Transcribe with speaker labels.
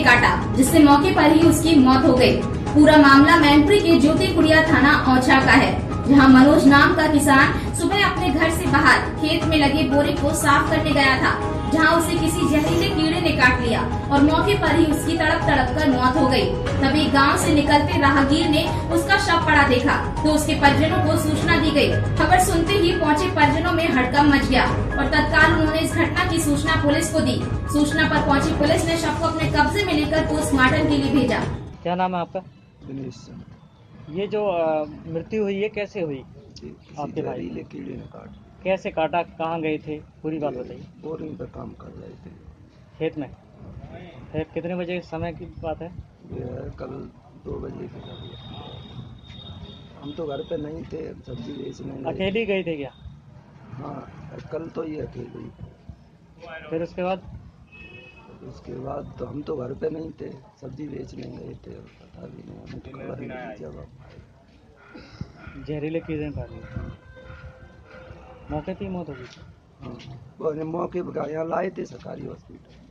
Speaker 1: काटा, जिससे मौके पर ही उसकी मौत हो गई। पूरा मामला मैनपुरी के ज्योति कुड़िया थाना औछा का है, जहां मनोज नाम का किसान सुबह अपने घर से बाहर खेत में लगे बोरे को साफ करने गया था, जहां उसे किसी जहरीले कीड़े ने काट लिया और मौके पर ही उसकी तड़प कर मौत हो गई। तभी गांव से निकलते राहगीर ने उसका शव पड़ा देखा तो उसके परिजनों को सूचना दी गई। खबर सुनते ही पहुंचे परिजनों में हड़कंप मच गया और तत्काल उन्होंने इस घटना की सूचना पुलिस को दी। सूचना पर पहुंची पुलिस ने शव को अपने कब्जे में लेकर पोस्टमार्टम के लिए भेजा।
Speaker 2: क्या नाम है आपका?
Speaker 3: दिनेश।
Speaker 2: ये जो मृत्यु हुई है कैसे हुई? आपके भाई
Speaker 3: जहरीले कीड़े ने काट लिया।
Speaker 2: कैसे काटा, कहाँ गए थे, पूरी बात बताइए।
Speaker 3: बोरिंग पर काम कर रहे थे
Speaker 2: खेत में। फिर कितने बजे समय की बात है?
Speaker 3: ये कल 2 बजे के करीब। हम तो घर पे नहीं थे, सब्जी बेचने गए।
Speaker 2: अकेले गए थे क्या?
Speaker 3: हाँ, कल तो ये अकेले ही।
Speaker 2: फिर उसके
Speaker 3: बाद तो हम तो घर पे नहीं थे, सब्जी बेचने गए थे और पता भी नहीं, हमें तो खबर ही नहीं जब हम आए।
Speaker 2: जहरीले कीड़े काट लिए, मौके पे ही मौत हो गई।
Speaker 3: हाँ, वो मौके पर यहाँ लाए थे सरकारी हॉस्पिटल।